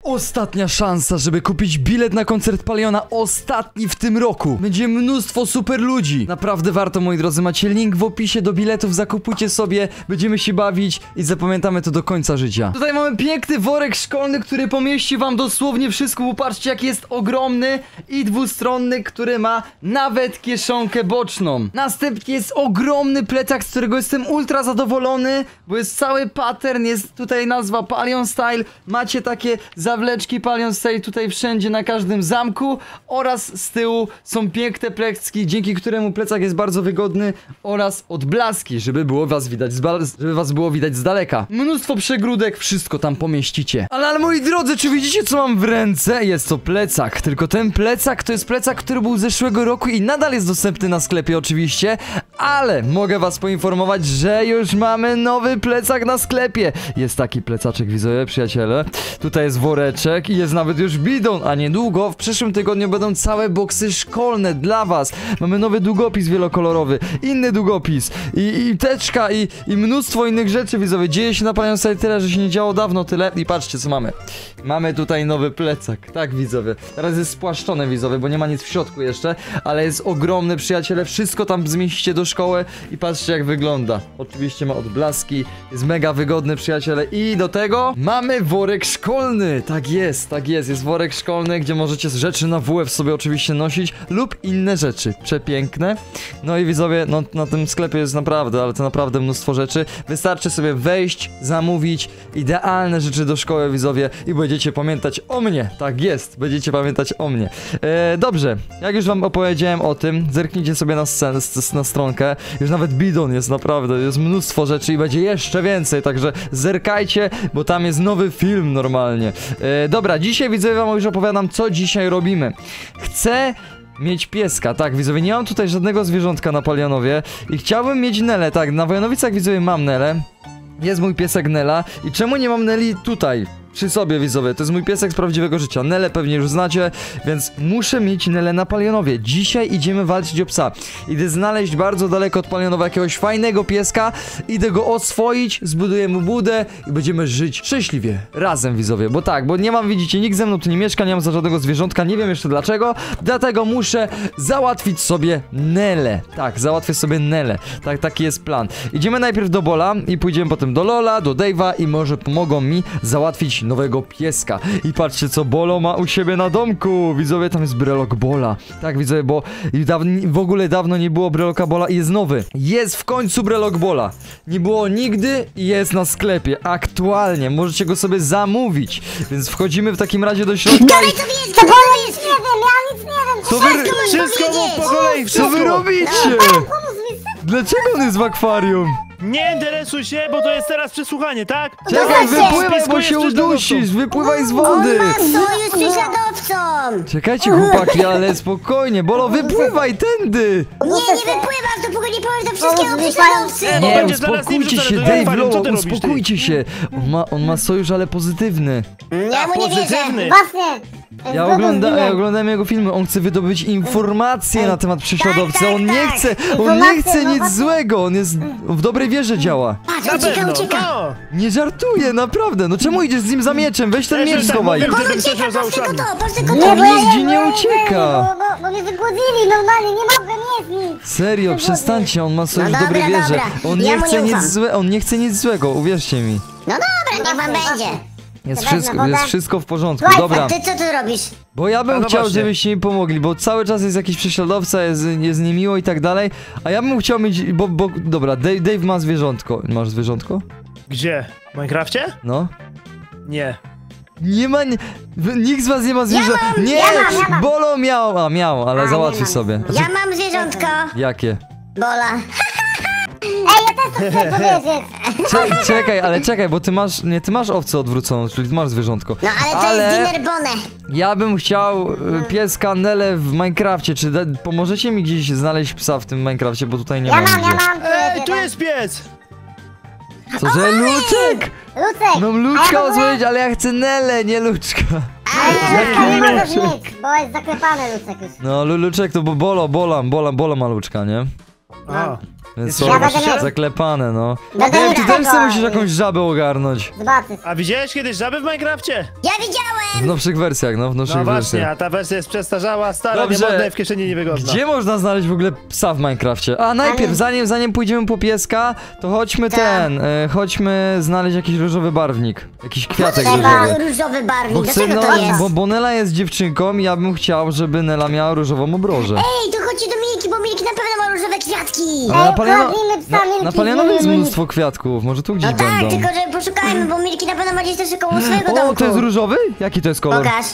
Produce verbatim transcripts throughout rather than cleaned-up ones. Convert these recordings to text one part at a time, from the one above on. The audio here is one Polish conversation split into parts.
Ostatnia szansa, żeby kupić bilet na koncert Paliona, ostatni w tym roku. Będzie mnóstwo super ludzi. Naprawdę warto, moi drodzy, macie link w opisie do biletów, zakupujcie sobie, będziemy się bawić i zapamiętamy to do końca życia. Tutaj mamy piękny worek szkolny, który pomieści wam dosłownie wszystko, bo patrzcie, jak jest ogromny i dwustronny, który ma nawet kieszonkę boczną. Następnie jest ogromny plecak, z którego jestem ultra zadowolony, bo jest cały pattern, jest tutaj nazwa Palion Style, macie takie zawleczki Palion Style tutaj wszędzie na każdym zamku oraz z tyłu są piękne plecki, dzięki któremu plecak jest bardzo wygodny oraz odblaski, żeby było was widać z żeby was było widać z daleka. Mnóstwo przegródek, wszystko tam pomieścicie. Ale, ale moi drodzy, czy widzicie, co mam w ręce? Jest to plecak, tylko ten plecak to jest plecak, który był z zeszłego roku i nadal jest dostępny na sklepie oczywiście, ale mogę was poinformować, że już mamy nowy plecak na sklepie. Jest taki plecaczek, widzowie, przyjaciele. Tutaj jest woreczek i jest nawet już bidon, a niedługo w przyszłym tygodniu będą całe boksy szkolne dla was. Mamy nowy długopis wielokolorowy, inny długopis i, i teczka i, i mnóstwo innych rzeczy, widzowie. Dzieje się na Palion Style tyle, że się nie działo dawno tyle i patrzcie, co mamy. Mamy tutaj nowy plecak, tak, widzowie. Teraz jest spłaszczony, widzowie, bo nie ma nic w środku jeszcze, ale jest ogromny, przyjaciele. Wszystko tam zmieścicie do szkoły i patrzcie, jak wygląda. Oczywiście ma odblaski, jest mega wygodny, przyjaciele, i do tego mamy worek szkolny. Tak jest, tak jest, jest worek szkolny, gdzie możecie rzeczy na W F sobie oczywiście nosić lub inne rzeczy, przepiękne. No i widzowie, no na tym sklepie jest naprawdę, ale to naprawdę mnóstwo rzeczy. Wystarczy sobie wejść, zamówić idealne rzeczy do szkoły, widzowie, i będziecie pamiętać o mnie. Tak jest, będziecie pamiętać o mnie. e, Dobrze, jak już wam opowiedziałem o tym, zerknijcie sobie na scenę, na stronkę. Już nawet bidon jest, naprawdę, jest mnóstwo rzeczy i będzie jeszcze więcej, także zerkajcie, bo tam jest nowy film normalnie. e, Dobra, dzisiaj, widzowie, wam już opowiadam, co dzisiaj robimy. Chcę mieć pieska, tak, widzowie, nie mam tutaj żadnego zwierzątka na Palionowie i chciałbym mieć Nelę, tak, na Wojanowicach, widzowie, mam Nelę. Jest mój piesek Nela i czemu nie mam Neli tutaj? Przy sobie, widzowie, to jest mój piesek z prawdziwego życia. Nelę pewnie już znacie, więc muszę mieć Nelę na Palionowie. Dzisiaj idziemy walczyć o psa. Idę znaleźć bardzo daleko od Palionowa jakiegoś fajnego pieska, idę go oswoić, zbuduję mu budę i będziemy żyć szczęśliwie. Razem, widzowie, bo tak, bo nie mam, widzicie, nikt ze mną tu nie mieszka, nie mam za żadnego zwierzątka, nie wiem jeszcze dlaczego, dlatego muszę załatwić sobie Nelę. Tak, załatwię sobie Nelę. Tak, taki jest plan. Idziemy najpierw do Bola i pójdziemy potem do Lola, do Dave'a i może pomogą mi załatwić nowego pieska. I patrzcie, co Bolo ma u siebie na domku. Widzowie, tam jest brelok Bola. Tak, widzowie, bo w ogóle dawno nie było breloka Bola i jest nowy. Jest w końcu brelok Bola. Nie było nigdy i jest na sklepie. Aktualnie. Możecie go sobie zamówić. Więc wchodzimy w takim razie do środka. Dalej to jest, to Bolo jest, nie wiem, ja nic nie wiem. Co wy, wszystko mów po kolei, co wy robicie? Dlaczego on jest w akwarium? Nie interesuj się, bo to jest teraz przesłuchanie, tak? Czekaj, właśnie, wypływaj, bo się udusisz, wypływaj z wody. On ma sojusz z prześladowcą. Czekajcie, chłopaki, ale spokojnie, Bolo, wypływaj tędy. Nie, nie wypływam, dopóki nie powiesz do wszystkiego prześladowcy. bo Nie, będzie zaraz nim uspokójcie się, wrzucone do Dave, akwarium. Co Lola, ty robisz, ty? uspokójcie się. On ma, on ma sojusz, ale pozytywny. Ja mu nie wierzę. Pozytywny. Właśnie. Ja, ogląda, ja oglądałem jego filmy, on chce wydobyć informacje na temat prześladowcy, on nie chce, on nie chce nic złego, on jest w dobrej wierze działa. Patrz, Na ucieka, pewno, ucieka. no. Nie żartuję, naprawdę, no czemu idziesz z nim za mieczem? Weź ten Też miecz już tak schowaj. mówię, On Gdybym ucieka, coś za patrz tylko uszami. to, patrz tylko Nie, to. bo nigdzie nie ucieka. Bo, bo, bo mnie wygłodzili normalnie, nie mogę, nie jest nic. Serio, przestańcie, on ma sojusz No w dobrej dobra, wierze. dobra. On Ja nie mu chce nie nic ufam. złe, on nie chce nic złego, uwierzcie mi. No dobra, niech wam będzie. Jest Wezmę wszystko, wodę. jest wszystko w porządku, Słuchaj, dobra. ty co tu robisz? Bo ja bym No chciał, właśnie. żebyście mi pomogli, bo cały czas jest jakiś prześladowca, jest, jest niemiło i tak dalej. A ja bym chciał mieć, bo, bo dobra, Dave, Dave ma zwierzątko. Masz zwierzątko? Gdzie? W Minecrafcie? No. Nie. Nie ma, nie, wy- nikt z was nie ma zwierząt. mam, Nie, ja mam, ja mam. Bolo miał, a miał, ale A, załatwi nie mam. sobie. Ja mam zwierzątko. Jakie? Bola. Ej, ja też to chcę powiedzieć. Cze czekaj, ale czekaj, bo ty masz, nie, ty masz owcę odwróconą, czyli ty masz zwierzątko. No ale to Ale- jest dinner bone. Ja bym chciał y, pieska Nelę w Minecrafcie. Czy da, pomożecie mi gdzieś znaleźć psa w tym Minecrafcie, bo tutaj nie Ja mam mam, ja gdzie. mam. Ej, tu jest pies! Co, że Luczek? Lucek. No A ja Luczka w ogóle- ozwolić, ale ja chcę Nelę, nie Luczka. Ale Jaki Lucka nie możesz Lucek? mieć, bo jest zaklepany Lucek już. No Lu- Luczek to bo Bolo, Bola, Bola, Bola ma Luczka, nie? A, Więc Jesteś są Ja będę mieć. zaklepane, no. Będę Wiem, mieć ty też tego. sobie musisz jakąś żabę ogarnąć. Zobaczysz. A widziałeś kiedyś żaby w Minecrafcie? Ja W widziałem! nowszych wersjach, no, w nowszych No właśnie, wersjach. a ta wersja jest przestarzała, stara, Dobrze. niemodna i w kieszeni niewygodna. Gdzie można znaleźć w ogóle psa w Minecrafcie? A najpierw, Ale- zanim, zanim pójdziemy po pieska, to chodźmy Tak. ten, e, chodźmy znaleźć jakiś różowy barwnik. Jakiś kwiatek Trzeba różowy. różowy Bo barwnik, do chcę, czego no, to jest? bo, bo Nela jest dziewczynką i ja bym chciał, żeby Nela miała różową obrożę. Ej, to chodźcie do Milki, bo Milki na pewno ma różowe kwiatki! Ale na, Ej, Paliano, ukradnijmy psa na, Milki, na Palianowie jest zmienimy mnóstwo kwiatków, może tu gdzieś No tak, będą. tylko że poszukajmy, bo Milki na pewno ma gdzieś też koło swojego O, domku. to jest różowy? Jaki to jest kolor? Pokaż.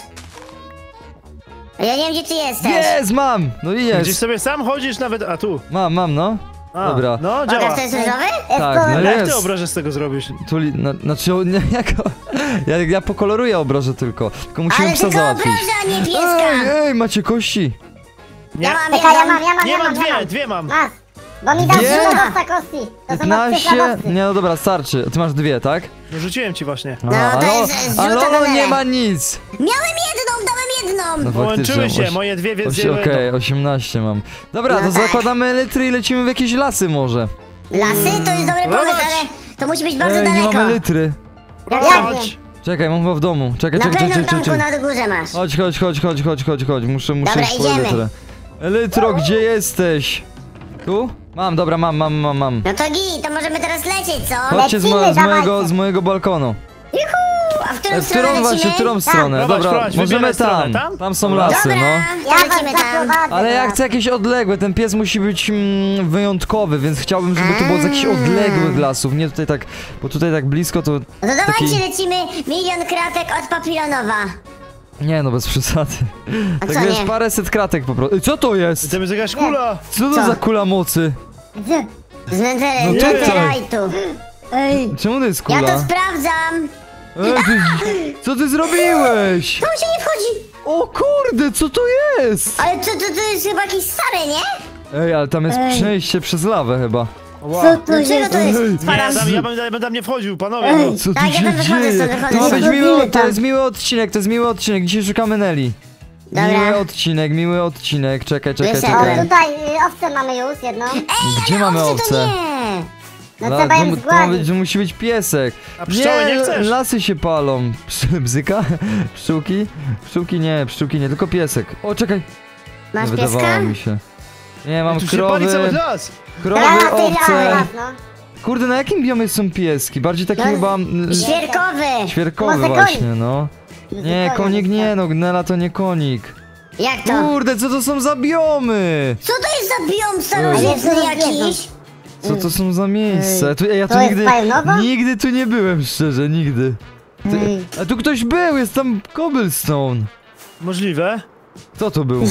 Ja nie wiem, gdzie ty jesteś. Jest, mam! No i Gdzieś jest. sobie sam chodzisz nawet, a tu. Mam, mam, no. A, Dobra. No, działa. Pokaż, to jest różowy? Tak, no Jak ty jest. obrażę z tego zrobisz? Tu, li- na, znaczy, o, nie, jako, ja, ja pokoloruję obrożę tylko. Tylko musimy Ale psa tylko załatwić. obraża, a nie Ej, pieska! ej, macie kości. Nie, Ja mam, Czekaj, ja jedną. mam, ja mam, nie ja mam mam, ja dwie, mam. dwie mam. Masz, bo mi dasz Dwie? dużo dosta kości. To są piętnaście. obcy Nie, no dobra, starczy. Ty masz dwie, tak? No rzuciłem ci właśnie. No, to ale, jest ale zrzuta na ono nie Nelę. ma nic. Miałem jedną, dałem jedną! No Połączyły faktycznie, się, oś- moje dwie, więc oś- jedno. Okej, osiemnaście mam. Dobra, No to tak. zakładamy litry i lecimy w jakieś lasy może. Lasy to jest dobry pomysł, Zobacz. ale to musi być bardzo Ej, nie daleko. mamy litry. Chodź. Czekaj, mam chyba w domu. Czekaj, Na czekaj, pewno czekaj, w domku czekaj. na górze masz. Chodź, chodź, chodź, chodź, chodź, chodź, chodź. Muszę, muszę Dobra, po idziemy. litrę. Litro, gdzie jesteś? Tu? Mam, dobra, mam, mam, mam, mam. No to gi, to możemy teraz lecieć, co? Chodźcie z, mo Lecimy, z, mojego, dawajcie. z mojego balkonu. Juhu! A w którą E, W stronę którą właśnie, lecimy? w którą stronę? Prowadź, Dobra, prowadź, możemy wybieraj stronę, tam. tam? Tam są Dobra. lasy, Dobra, no. Ja to was lecimy tam. zaprowadzę. Ale ja teraz. chcę jakieś odległe, ten pies musi być mm, wyjątkowy, więc chciałbym, żeby to było z jakichś odległych lasów, nie tutaj tak, bo tutaj tak blisko to... No to dawajcie, taki... lecimy milion kratek od papilonowa. Nie no, bez przesady. A Tak co wiesz, nie? paręset kratek po prostu. Ej, co to jest? To jest jakaś kula. Co to Co? za kula mocy? Gdzie? Z Nether- No tutaj. Netherite'u. Ej, Czemu to jest Ja kula? to sprawdzam. Ej, ty, co ty zrobiłeś? Tam się nie wchodzi. O kurde, co to jest? Ale to, to, to jest chyba jakieś stare, nie? Ej, ale tam jest Ej. przejście przez lawę chyba. Wow. co to Do czego jest? to jest? Ej. Nie, ja Spadam. tam, ja bym, ja bym tam nie wchodził, panowie. Ej. No. Co tu Tak, ja się tam wychodzę dzieje? stąd, wychodzę To ma stąd. być miły, to Tam. jest miły odcinek, to jest miły odcinek. Dzisiaj szukamy Neli. Dobra. Miły odcinek, miły odcinek. Czekaj, czekaj, Wyszedłem. O, czekaj. tutaj y, owce mamy już jedną. Gdzie mamy Owce to owce? nie. No La- trzeba to, ją mu- to ma być, zgładzić. to musi być piesek. A pszczoły nie chcesz? lasy się palą. Psz- Bzyka? Pszczółki? Pszczółki nie, pszczółki nie, tylko piesek. O, czekaj. Masz Nie pieska? wydawało mi się. Nie, mam Tu się pali cały krowy, las. krowy, Teraz ty owce. raz, no. Kurde, na jakim biomie są pieski? Bardziej taki No, chyba... mm, Świerkowy. Świerkowy Może właśnie, konik. no. Nie, konik nie, no Gnela to nie konik. Jak to? Kurde, co to są za biomy? Co to jest za biom Ale starożytny to jest jakiś? Co to są za miejsca? Tu, ja tu to jest nigdy, Bajonowa? nigdy tu nie byłem, szczerze, nigdy. Ty, Ej. a tu ktoś był, jest tam cobblestone. Możliwe. Kto to był?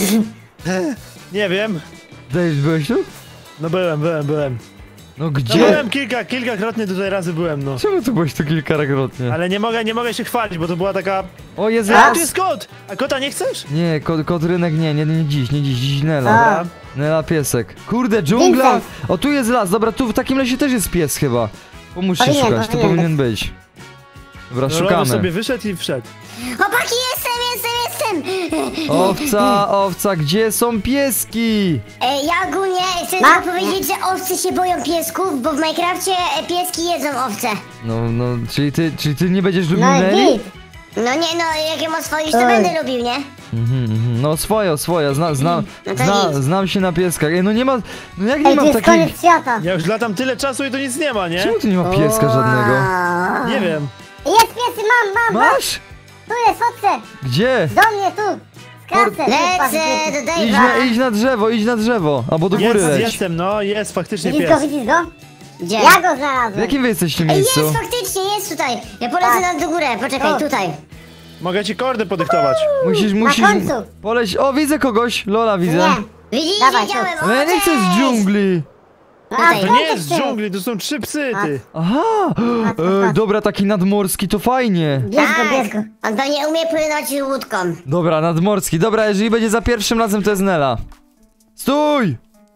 Nie wiem. Dave, byłeś tu? No byłem, byłem, byłem. No No gdzie? byłem kilka, kilkakrotnie tutaj razy byłem, no. Czemu tu byłeś tu kilkakrotnie? Ale nie mogę, nie mogę się chwalić, bo to była taka... O, jest A, las! tu jest kot! A kota nie chcesz? Nie, kot, kot rynek nie, nie, nie dziś, nie dziś, dziś Nela. A. Nela piesek. Kurde, dżungla! Vincent. O, tu jest las, dobra, tu w takim lesie też jest pies chyba. Pomóż się Powinien, szukać, to powinien powinien być. Dobra, No, Robo szukamy. sobie wyszedł i wszedł. Chłopaki, jestem, jestem, jestem! Owca, owca, gdzie są pieski? E, ja ogólnie chcę Ma- tylko powiedzieć, że owce się boją piesków, bo w Minecrafcie e, pieski jedzą owce. No, no, czyli ty, czyli ty nie będziesz lubił No i Neli? git. No nie, no jak ją oswoisz, to Ej. będę lubił, nie? Mhm, mhm. No swoje, swoje, zna, zna, No to zna, nic. znam się na pieskach. Ej, no nie ma, no jak nie Ej, to mam jest takiej... koniec świata. Ja już latam tyle czasu i to nic nie ma, nie? Czemu tu nie ma pieska żadnego? O. Nie wiem. Jest piesy, mam, mam, mam. Masz? Tu jest, chodźcie. Gdzie? Do mnie, tu. Skracę. Lecę do Idź na, Dave'a. idź na drzewo, idź na drzewo, albo do góry Jest, leć. jestem, no, jest faktycznie Widzisz go, pies. widzisz go? Gdzie? Ja go W znalazłem. jakim wy jesteście Ej, miejscu? jest faktycznie, jest tutaj. Ja polecę Tak. na do górę, poczekaj, O. tutaj. Mogę ci kordy podyktować. Musisz, Na musisz końcu. poleć. O, widzę kogoś, Lola widzę. Nie. Widzisz, Dawaj, wiedziałem, tu. Ale ja nie chcę z cześć! dżungli. No, Tutaj. a To skąd nie jest z ty? dżungli, to są trzy psy, ty. Aha, patrz, e, patrz. dobra, taki nadmorski to fajnie. Bierz go, Tak, bierz go. on pewnie umie płynąć łódką. Dobra, nadmorski. Dobra, jeżeli będzie za pierwszym razem, to jest Nela. Stój!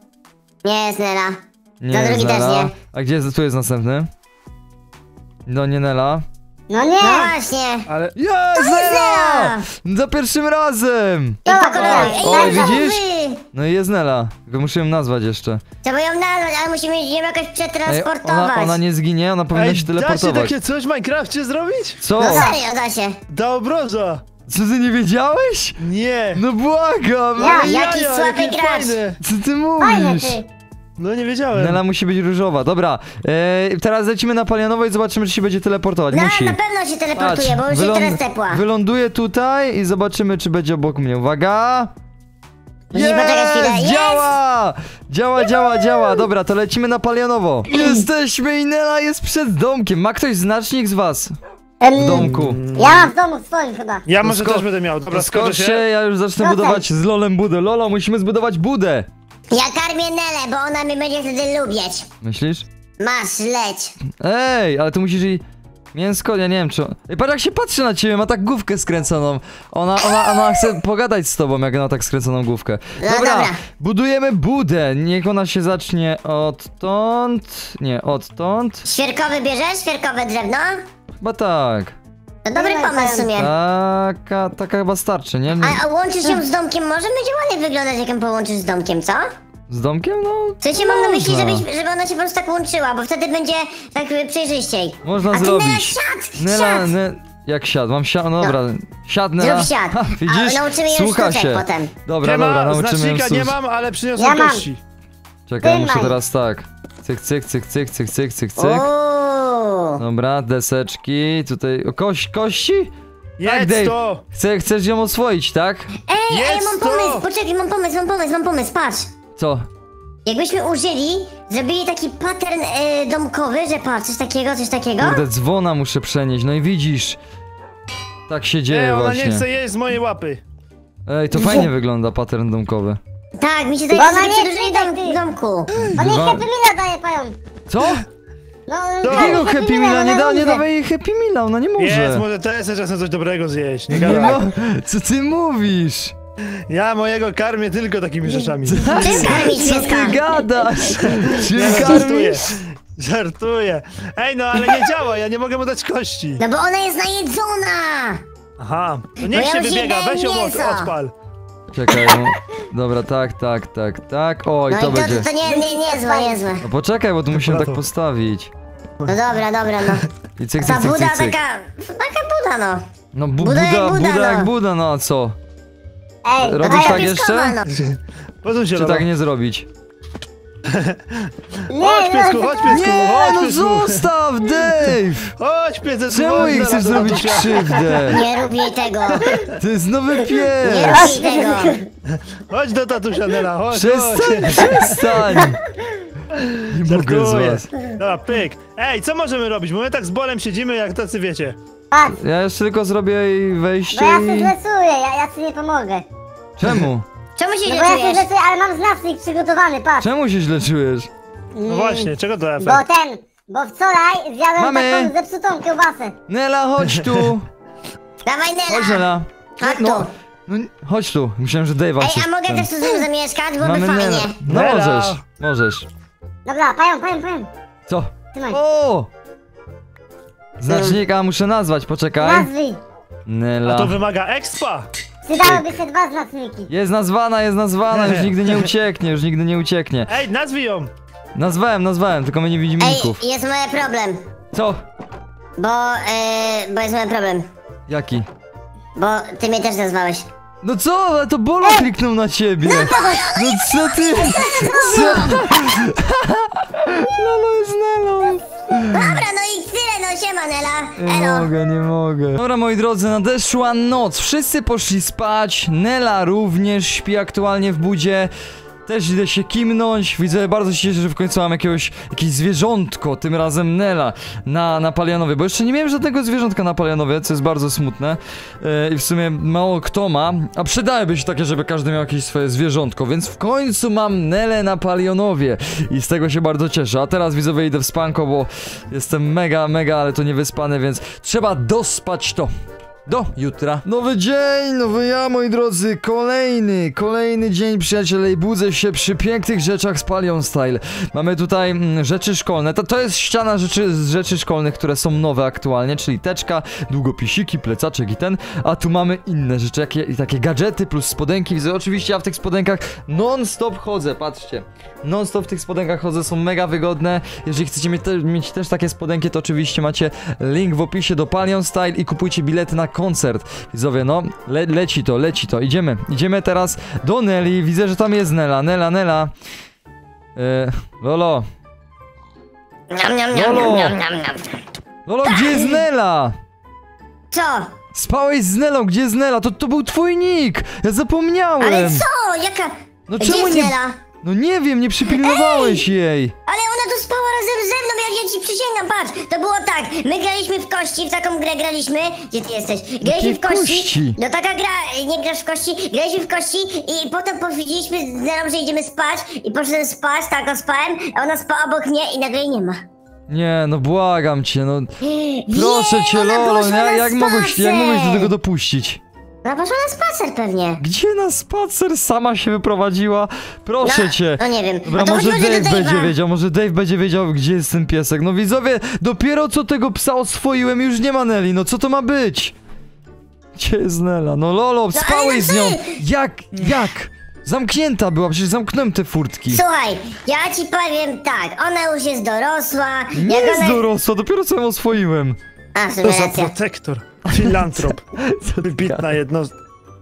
Nie jest Nela. Nie Za jest drugi też Nela. nie. A gdzie jest, tu jest następny? No nie Nela. No nie. No właśnie. Ale... Jest jest Nela! Nela! Za pierwszym razem! Ej, Dobra, pokoloruj. Ej, Oj, mam widzisz? żółwy. No i jest Nela, tylko muszę ją nazwać jeszcze. Trzeba ją nazwać, ale musimy ją jakoś Ej, przetransportować. ona, ona nie zginie, ona powinna Ej, się da się teleportować. takie coś w Minecrafcie zrobić? Co? No serio, da się. Da obroża! Co, ty nie wiedziałeś? Nie! No błagam! Ja, Ej, jaki jaja, słaby jakie gracz. fajne. Co ty Fajne mówisz? ty. No nie wiedziałem. Nela musi być różowa. Dobra, e, teraz lecimy na Palionowo i zobaczymy, czy się będzie teleportować. No, Musi. na pewno się teleportuje, bo już jest teraz tepła. Wyląduje tutaj i zobaczymy, czy będzie obok mnie. Uwaga! Musisz poczekać chwilę. Jest! Jest! Działa! Działa, działa, działa. Dobra, to lecimy na Palionowo. Jesteśmy i Nela jest przed domkiem. Ma ktoś znacznik z was Em, w domku? Ja mam w domu swoim chyba. Ja To może sko- też będę miał. Dobra, skoczę Skoczcie, się. ja już zacznę Skoczaj. budować z Lolem budę. Lolo, musimy zbudować budę. Ja karmię Nelę, bo ona mnie będzie wtedy lubić. Myślisz? Masz, leć. Ej, ale ty musisz jej... Mięsko, ja nie wiem czy... Ej, patrz jak się patrzy na ciebie, ma tak główkę skręconą. Ona, ona, ona chce pogadać z tobą, jak ma tak skręconą główkę. No dobra. budujemy budę. Niech ona się zacznie odtąd... Nie, odtąd. Świerkowy bierzesz? Świerkowe drewno? Chyba tak. To dobry No, pomysł w sumie. Taka, taka chyba starczy, nie? nie. A, a łączysz ją z domkiem? Może będzie ładnie wyglądać, jak ją połączysz z domkiem, co? Z domkiem? No... W sensie mam na myśli, można. żebyś, żeby ona się po prostu tak łączyła, bo wtedy będzie tak y, przejrzyściej. Można a ty zrobić. Nela, siad! Nela, siad! ne... Jak siad? Mam siad? No dobra. Siad, Nela. Zrób siad. Ha, widzisz? A nauczymy ją Słucha sztuczek się. potem. Dobra, Nie dobra, ma, nauczymy ją znacznika nie sztuczek. mam, ale przyniosłem Ja mam. kości. Czekaj, muszę Trzymaj. teraz tak. Cyk, cyk, cyk, cyk, cyk, cyk, cyk, cyk. Uuu. Dobra, deseczki, tutaj... O, kość, kości? Tak, Jedz Dave. to! Chcę, chcesz ją oswoić, tak? Ej, ej, Jest mam to! pomysł, poczekaj, mam pomysł, mam pomysł, mam pomysł, patrz. Co? Jakbyśmy użyli, zrobili taki pattern y, domkowy, że patrz, coś takiego, coś takiego. Kurde, dzwona muszę przenieść, no i widzisz. Tak się dzieje Nie, ona właśnie. nie chce jeść z mojej łapy. Ej, to fajnie wygląda pattern domkowy. Tak, mi się Bo daje, ona że nie przedłużyli chce, dom, ty. domku. On jej Dwa- Happy Meala daje pają. Co? No, Do- daje Jakiego Happy Meala? Nie, da, nie umrze. dawaj jej Happy Meala, ona nie może. Jest, może też czasem coś dobrego zjeść. Nie Nie gadaj. mo- Co ty mówisz? Ja mojego karmię tylko takimi rzeczami. Czym karmić Co pieska? ty gadasz? Czym Nie, no, żartuję. karmisz? Żartuję. Ej, no ale nie działa, ja nie mogę mu dać kości. No bo ona jest najedzona! Aha, to Bo niech ja się już wybiega, jej weź ją dałem od, mięso. odpal. Czekaj, no. Dobra, tak, tak, tak, tak. Oj, No to i to, będzie. to, to nie, nie, niezłe, niezłe. No poczekaj, bo tu musimy Dobra, tak to- postawić. No dobra, dobra, no. I cyk, Ta cyk, cyk, Buda cyk, cyk. taka, taka Buda, no. No bu Buda jak Buda, Buda, Buda jak no. Buda, no a co? Ej, Robisz daję- tak pieskowa, jeszcze? no. Posuń się, Czy Lola. tak nie zrobić? Nie, Chodź piesku, no, chodź piesku, Nie, chodź no piesku. zostaw, Dave! Chodź piesku, Czemu chodź jej zaraz chcesz do zrobić tatusia. krzywdę? Nie rób jej tego. To jest nowy Nie pies! rób jej tego. Chodź do tatusia, Nela, chodź, Przestań, chodź. przestań! Nie mogę z Żartuję. was. Dobra, pyk. Ej, co możemy robić? Bo my tak z bolem siedzimy, jak tacy wiecie. patrz, Ja jeszcze tylko zrobię jej wejście bo ja się i... zlecuję, ja, ja ci nie pomogę. Czemu? Czemu się No nie bo ja się czujesz? zlecuję, ale mam znacznik przygotowany, patrz. Czemu się źle czujesz? No właśnie, czego to efekt? Bo ten, bo wczoraj zjadłem Mamy. taką zepsutą kiełbasę. Nela, chodź tu! Dawaj, Chodź, Nela. Nela! Chodź No, tu. no, chodź tu. Myślałem, że Dave'a Ej, się... a mogę ten- też tu z nim zamieszkać? Byłoby Mamy fajnie. Nela. No Nela. możesz, możesz. Dobra, pają, pają, pają. Co? Trzymaj. O! Znacznika muszę nazwać, poczekaj. Nazwij. A Nela. to wymaga expa. Przydałyby się dwa znaczniki. Jest nazwana, jest nazwana, już nigdy nie ucieknie, już nigdy nie ucieknie. Ej, nazwij ją. Nazwałem, nazwałem, tylko my nie widzimy Ej, ników. jest mały problem. Co? Bo, yy, bo jest mały problem. Jaki? Bo ty mnie też nazwałeś. No co? Ale to Bolo kliknął na ciebie! No co ty? Co? Lolo jest Nelą! Dobra, no i tyle, no siema, Nela. Nie Elo. mogę, nie mogę. Dobra, moi drodzy, nadeszła noc. Wszyscy poszli spać. Nela również śpi aktualnie w budzie. Też idę się kimnąć. Widzę, bardzo się cieszę, że w końcu mam jakiegoś, jakieś zwierzątko, tym razem Nela, na, na Palianowie, bo jeszcze nie miałem żadnego zwierzątka na Palianowie, co jest bardzo smutne. Yy, I w sumie mało kto ma, a przydałyby się takie, żeby każdy miał jakieś swoje zwierzątko, więc w końcu mam Nelę na Palionowie i z tego się bardzo cieszę. A teraz widzowie idę w spanko, bo jestem mega, mega, ale to niewyspany, więc trzeba dospać to. do jutra. Nowy dzień, nowy ja, moi drodzy, kolejny, kolejny dzień, przyjaciele, i budzę się przy pięknych rzeczach z Palion Style. Mamy tutaj mm, rzeczy szkolne, to, to jest ściana rzeczy, z rzeczy szkolnych, które są nowe aktualnie, czyli teczka, długopisiki, plecaczek i ten, a tu mamy inne rzeczy, jakie, takie gadżety plus spodenki. Widzę, oczywiście ja w tych spodenkach non-stop chodzę, patrzcie, non-stop w tych spodenkach chodzę, są mega wygodne. Jeżeli chcecie mieć, te, mieć też takie spodenki, to oczywiście macie link w opisie do Palion Style i kupujcie bilety na koncert. Widzowie, no, le leci to, leci to, idziemy, idziemy teraz do Nelly, widzę, że tam jest Nela, Nela, Nela. Yy, Lolo, Niam, niam, niam, Lolo. niam, niam, niam. Lolo, gdzie jest Nela? Co? Spałeś z Nelą, gdzie jest Nela? To, to był twój nick, ja zapomniałem. Ale co? Jaka... No Gdzie czemu jest nie... Nela? No nie wiem, nie przypilnowałeś jej. Ale ona tu spała razem ze mną, jak ja ci przysięgam, patrz, to było tak, my graliśmy w kości, w taką grę graliśmy, gdzie ty jesteś? Graliśmy Jakie w kości, kości? no taka gra, nie grasz w kości, graliśmy w kości i potem powiedzieliśmy z Nelą, że idziemy spać i poszedłem spać, tak o spałem, a ona spała obok mnie i nagle jej nie ma. Nie, no błagam cię, no proszę cię, ona Lolo, poszła ja, na jak mogłeś, jak mogłeś do spacer. tego dopuścić? Ona poszła na spacer pewnie. Gdzie na spacer sama się wyprowadziła? Proszę No, cię. no nie wiem. Dobra, No to może chodźmy do Dave będzie Dave'a. wiedział, może Dave będzie wiedział, gdzie jest ten piesek. No widzowie, dopiero co tego psa oswoiłem, już nie ma Nelly, no co to ma być? Gdzie jest Nela? No Lolo, ale spałeś z ty- nią. Jak, jak? Zamknięta była, przecież zamknąłem te furtki. Słuchaj, ja ci powiem tak, ona już jest dorosła. Nie jak jest ona... dorosła, dopiero co ją oswoiłem. A, w To sumie za racja. protektor. Filantrop. Wybitna jednostka.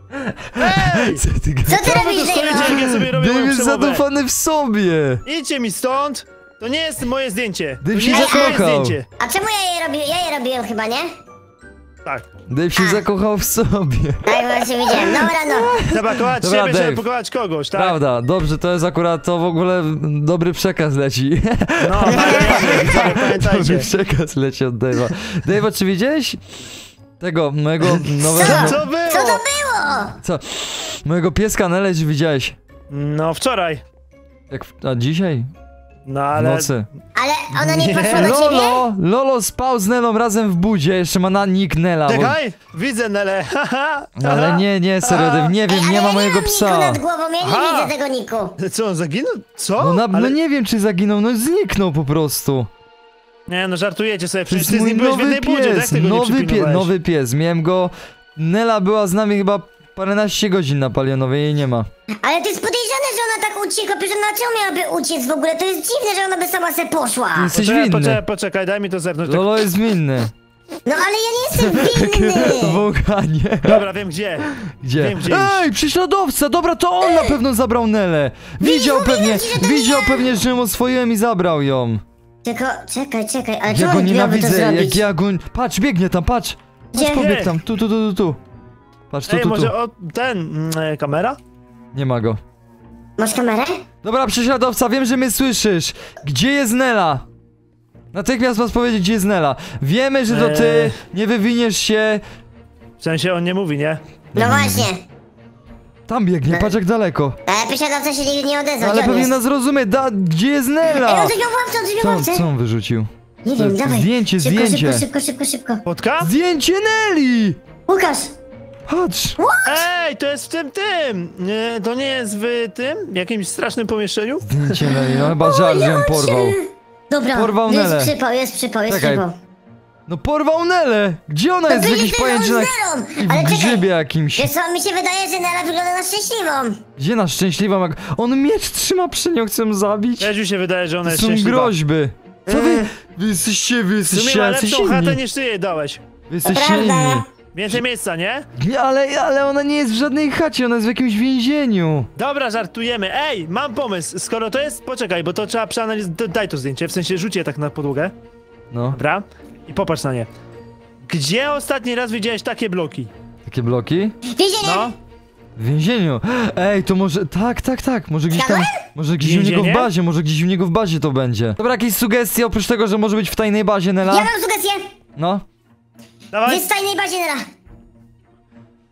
Ej! Co ty gadasz? Co ty Co wy robisz, tu stoicie, Dave'a? jak ja sobie robię Dave moją jest przemowę? zadufany w sobie. Idźcie mi stąd! To nie jest moje zdjęcie. To Dave nie się jest moje zakochał. zdjęcie. A czemu ja je robiłem? Ja je robiłem chyba, nie? Tak. Dave się zakochał w sobie. Tak właśnie widziałem. Dobra, no. Trzeba kochać Dobra, siebie, Dave. żeby pokochać kogoś, tak? Prawda, dobrze, to jest akurat, to w ogóle dobry przekaz leci. No, ale ja widzowie, pamiętajcie. Dobry przekaz leci od Dave'a. Dave, czy widziałeś tego, mojego nowego... Co No, to było? Co to było? co? Mojego pieska Nelly, czy widziałeś? No, wczoraj. Jak, w- a dzisiaj? No, W ale... nocy. Ale ona nie Nie. poszła do ciebie? Lolo, Lolo spał z Nelą razem w budzie, jeszcze ma na nick Nela. bo- Czekaj, widzę Nelę. haha, Ale haha. nie, nie, serio, Dave, nie wiem, Ej, nie ale ma ja mojego mam niku psa. nad głową, ja nie Aha. widzę tego niku. Co, on zaginął? Co? No, na, Ale... no nie wiem, czy zaginął, no zniknął po prostu. Nie, no żartujecie sobie, To przecież jest ty z mój nim byłeś w nowy jednej budzie, tak pies, tego nie nowy, pie, przypilnowałeś? nowy pies, miałem go... Nela była z nami chyba paręnaście godzin na Palionowej, jej nie ma. Ale to jest podejrzane, że ona tak uciekła, przecież ona czemu miałaby uciec w ogóle? To jest dziwne, że ona by sama se poszła. Ty jesteś Poczekaj, winny. poczekaj, poczekaj, daj mi to zerknąć. Tak. Lolo jest winny. No ale ja nie jestem winny. Wąchanie. Dobra, wiem gdzie. Gdzie? Wiem, gdzie Ej, prześladowca! Dobra, to on na pewno zabrał Nelę. Widział mówiłem pewnie, ci, że to widział ja. pewnie, że ją oswoiłem i zabrał ją. Tylko, czekaj, czekaj, ale Ja czemu go on miałby to nienawidzę, jak zrobić? ja go... Patrz, biegnie tam, patrz. Patrz, Gdzie? pobiegł tam, tu, tu, tu, tu, tu. Patrz, tu, Ej, tu, tu. może o, ten, mm, e, kamera? Nie ma go. Masz kamerę? Dobra, prześladowca, wiem, że mnie słyszysz. Gdzie jest Nela? Natychmiast masz powiedzieć, gdzie jest Nela. Wiemy, że to ty, Eee. nie wywiniesz się. W sensie on nie mówi, nie? No właśnie. Tam biegnie, patrz jak daleko. Ale posiadawca się nie, nie odezwał, Ale gdzie on pewnie jest? nas zrozumie, da, gdzie jest Ej, Nela? on coś miał w łapce, on coś miał w Co, łapce. co on wyrzucił? Nie To wiem, jest dawaj. zdjęcie, szybko, zdjęcie. Szybko, szybko, szybko, szybko. Fotka? Zdjęcie Neli! Łukasz! Patrz! Ej, to jest w tym, tym! Nie, to nie jest w tym? Jakimś strasznym pomieszczeniu? Zdjęcie Neli, no chyba żal, że ją porwał. Dobra, Porwał jest Nelę. przypał, jest przypał, jest Czekaj. przypał. No porwał Nelę! Gdzie ona To jest? W byli jakichś tyle, on z pajęczynach Nelą. i w Ale czekaj. grzybie jakimś. Wiesz co, mi się wydaje, że Nela wygląda na szczęśliwą. Gdzie na szczęśliwą jak... On miecz trzyma przy nią, chcę ją zabić. Jeziu się wydaje, że ona To jest są szczęśliwa. groźby. Co wy? Wy jesteście, wy W jesteście sumie ma jacyś lepszą chatę inni. niż ty jej dałeś. Wy jesteście Prawda. inni. Więcej miejsca, nie? Nie, ale, ale ona nie jest w żadnej chacie, ona jest w jakimś więzieniu. Dobra, żartujemy. Ej, mam pomysł. Skoro to jest... Poczekaj, bo to trzeba przeanalizować. Daj to zdjęcie, w sensie rzuć je tak na podłogę. No, Dobra? I popatrz na nie. Gdzie ostatni raz widziałeś takie bloki? takie bloki. Więzienie! No? W więzieniu. Ej, to może... Tak, tak, tak. Może gdzieś tam... Może gdzieś u niego w Więzienie? bazie, może gdzieś u niego w bazie to będzie. Dobra, jakieś sugestie oprócz tego, że może być w tajnej bazie, Nela? Ja mam sugestię! No. Gdzie Dawaj. jest w tajnej bazie Nela?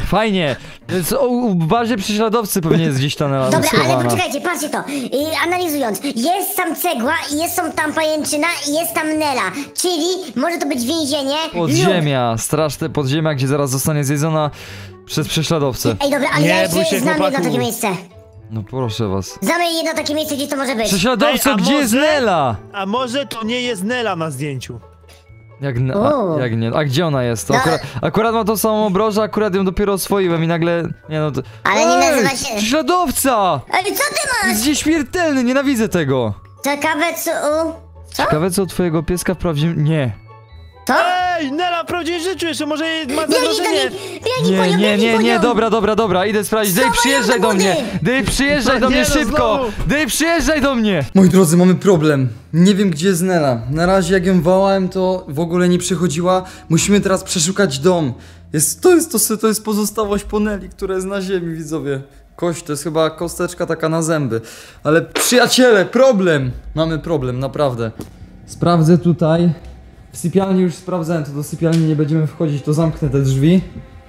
Fajnie. Więc o, w bazie prześladowcy pewnie jest gdzieś ta Nela Dobra, ale schowana. poczekajcie, patrzcie to. I analizując, jest tam cegła, jest tam pajęczyna i jest tam Nela. Czyli może to być więzienie lub... Podziemia, straszne podziemia, gdzie zaraz zostanie zjedzona przez prześladowcę. Ej, dobra, ale Nie ja bój jeszcze się, znam jedno chłopaku. takie miejsce. No proszę was. Znamy jedno takie miejsce, gdzie to może być. Prześladowco, Ej, a gdzie jest może- Nela? A może to nie jest Nela na zdjęciu? Jak, ne- O. a, jak nie? A gdzie ona jest? To No. akurat, akurat ma tą samą obrożę, akurat ją dopiero oswoiłem i nagle... Nie no to... Ale nie Ej, nazywa się- Prześladowca! Ej, co ty masz? Jest nieśmiertelny, nienawidzę tego! Ciekawe co... u- Co? Ciekawe co u twojego pieska w prawdziwym... Nie. Co? Ej, Nela w prawdziwym życiu jeszcze może ma Biegnij do zagrożenie. niej! Biegnij po Nie, nią, nie, biegnij nie, po nie, nią. dobra, dobra, dobra, idę sprawdzić. Dave, Schowaj ją przyjeżdżaj do do mnie! wody. Dave, przyjeżdżaj do Nie mnie no, szybko! znowu. Dave, przyjeżdżaj do mnie! Moi drodzy, mamy problem. Nie wiem, gdzie jest Nela. Na razie jak ją wołałem, to w ogóle nie przychodziła. Musimy teraz przeszukać dom. Jest, to, jest, to, to jest pozostałość po Neli, która jest na ziemi, widzowie. Kość, to jest chyba kosteczka taka na zęby. Ale przyjaciele, problem! Mamy problem, naprawdę. Sprawdzę tutaj. W sypialni już sprawdzałem, to do sypialni nie będziemy wchodzić, to zamknę te drzwi.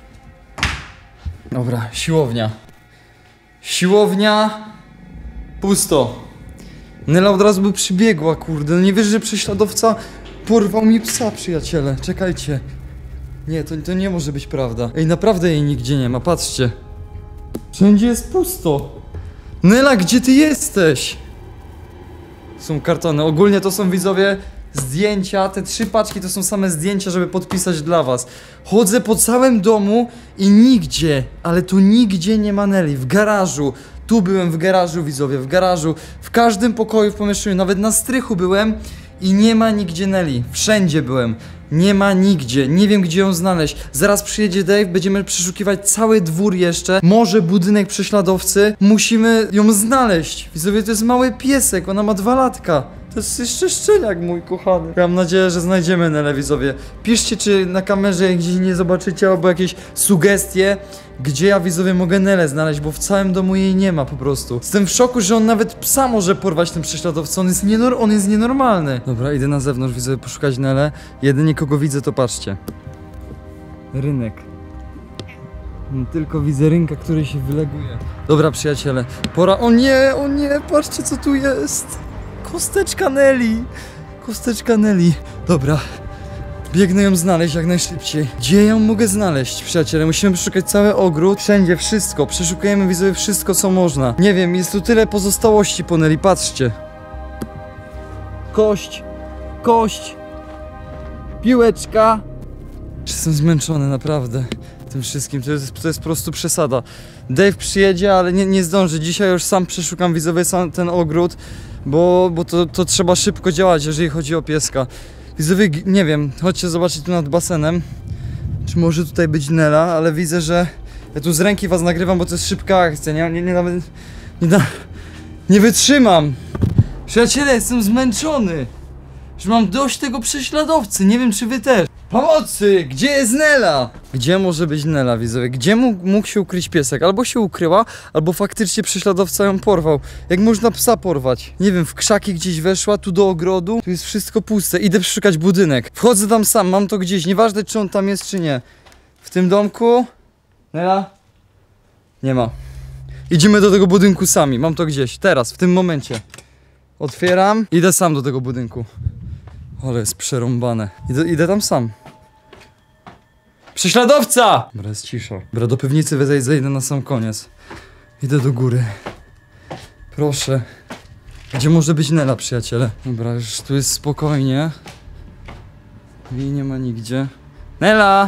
Dobra, siłownia. Siłownia. Pusto. Nela od razu by przybiegła, kurde. No nie wiesz, że prześladowca porwał mi psa, przyjaciele. Czekajcie. Nie, to, to nie może być prawda. Ej, naprawdę jej nigdzie nie ma, patrzcie. Wszędzie jest pusto. Nela, gdzie ty jesteś? Są kartony. Ogólnie to są, widzowie, zdjęcia. Te trzy paczki to są same zdjęcia, żeby podpisać dla was. Chodzę po całym domu i nigdzie, ale tu nigdzie nie ma Neli. W garażu. Tu byłem w garażu, widzowie, w garażu. W każdym pokoju w pomieszczeniu, nawet na strychu byłem i nie ma nigdzie Neli. Wszędzie byłem. Nie ma nigdzie, nie wiem gdzie ją znaleźć. Zaraz przyjedzie Dave, będziemy przeszukiwać cały dwór jeszcze. Może budynek prześladowcy. Musimy ją znaleźć. Widzowie, to jest mały piesek, ona ma dwa latka. To jest jeszcze szczeniak, mój kochany. Ja mam nadzieję, że znajdziemy Nelę, widzowie. Piszcie, czy na kamerze gdzieś nie zobaczycie, albo jakieś sugestie, gdzie ja, widzowie, mogę Nelę znaleźć, bo w całym domu jej nie ma po prostu. Jestem w szoku, że on nawet psa może porwać, ten prześladowca. On jest, nienor on jest nienormalny. Dobra, idę na zewnątrz, widzowie, poszukać Nelę. Jedynie kogo widzę, to patrzcie. Rynek. Tylko widzę rynka, który się wyleguje. Dobra, przyjaciele, pora... O nie, o nie, patrzcie co tu jest. Kosteczka Neli. Kosteczka Neli. Dobra. Biegnę ją znaleźć jak najszybciej. Gdzie ją mogę znaleźć, przyjaciele? Musimy przeszukać cały ogród, wszędzie, wszystko. Przeszukujemy, widzowie, wszystko co można. Nie wiem, jest tu tyle pozostałości po Neli, patrzcie. Kość. Kość. Piłeczka. Jestem zmęczony, naprawdę. Tym wszystkim, to jest, to jest po prostu przesada. Dave przyjedzie, ale nie, nie zdąży. Dzisiaj już sam przeszukam, widzowie, sam ten ogród, bo, bo to, to trzeba szybko działać, jeżeli chodzi o pieska. Widzowie, nie wiem, chodźcie zobaczyć tu nad basenem, czy może tutaj być Nela, ale widzę, że ja tu z ręki was nagrywam, bo to jest szybka akcja, nie, nie, nie nawet, nie, da, nie wytrzymam. Przyjaciele, jestem zmęczony, że mam dość tego prześladowcy, nie wiem czy wy też. Pomocy! Gdzie jest Nela? Gdzie może być Nela, widzowie? Gdzie mógł, mógł się ukryć piesek? Albo się ukryła, albo faktycznie prześladowca ją porwał. Jak można psa porwać? Nie wiem, w krzaki gdzieś weszła, tu do ogrodu. Tu jest wszystko puste. Idę przeszukać budynek. Wchodzę tam sam, mam to gdzieś. Nieważne, czy on tam jest, czy nie. W tym domku... Nela? Nie ma. Idziemy do tego budynku sami. Mam to gdzieś. Teraz, w tym momencie. Otwieram. Idę sam do tego budynku. Ale jest przerąbane. Idę, idę tam sam. Prześladowca! Dobra, jest cisza. Dobra, do piwnicy wyzejdę, zejdę na sam koniec. Idę do góry. Proszę. Gdzie może być Nela, przyjaciele? Dobra, już tu jest spokojnie. Jej nie ma nigdzie. Nela!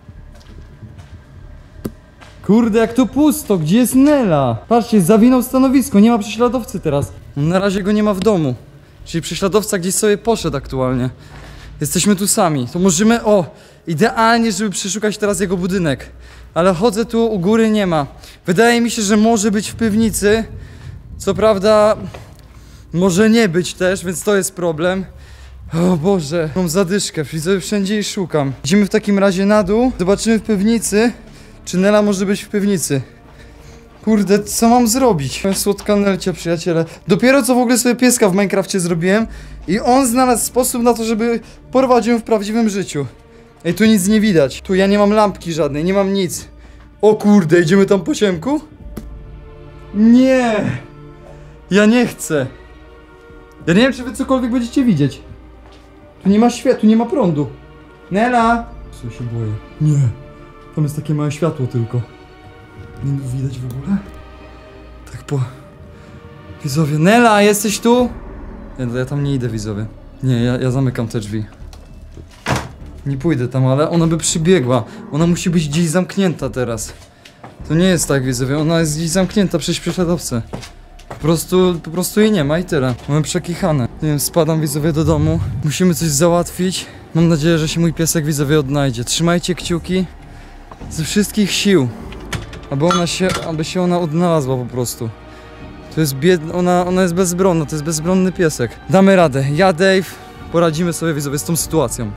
Kurde, jak to pusto, gdzie jest Nela? Patrzcie, zawinął stanowisko, nie ma prześladowcy teraz. Na razie go nie ma w domu. Czyli prześladowca gdzieś sobie poszedł aktualnie. Jesteśmy tu sami. To możemy... O! Idealnie, żeby przeszukać teraz jego budynek. Ale chodzę tu, u góry nie ma. Wydaje mi się, że może być w piwnicy. Co prawda... Może nie być też, więc to jest problem. O Boże, mam zadyszkę. Widzę wszędzie i szukam. Idziemy w takim razie na dół. Zobaczymy w piwnicy, czy Nela może być w piwnicy. Kurde, co mam zrobić? Moja słodka Nelcia, przyjaciele. Dopiero co w ogóle sobie pieska w Minecrafcie zrobiłem i on znalazł sposób na to, żeby porwać ją w prawdziwym życiu. Ej, tu nic nie widać. Tu ja nie mam lampki żadnej, nie mam nic. O kurde, idziemy tam po ciemku? Nie! Ja nie chcę. Ja nie wiem, czy wy cokolwiek będziecie widzieć. Tu nie ma światła, tu nie ma prądu. Nela! Co się boję? Nie. Tam jest takie małe światło tylko. Nie widać w ogóle? Tak po... Widzowie, Nela, jesteś tu? Nie, ja tam nie idę, widzowie. Nie, ja, ja zamykam te drzwi. Nie pójdę tam, ale ona by przybiegła. Ona musi być gdzieś zamknięta teraz. To nie jest tak, widzowie, ona jest gdzieś zamknięta przez prześladowcę. Po prostu, po prostu jej nie ma i tyle. Mamy przekichane. Nie wiem, spadam, widzowie, do domu. Musimy coś załatwić. Mam nadzieję, że się mój piesek, widzowie, odnajdzie. Trzymajcie kciuki ze wszystkich sił, aby ona się, aby się ona odnalazła po prostu. To jest biedna, ona, ona jest bezbronna, to jest bezbronny piesek. Damy radę. Ja, Dave, poradzimy sobie, widzowie, z tą sytuacją.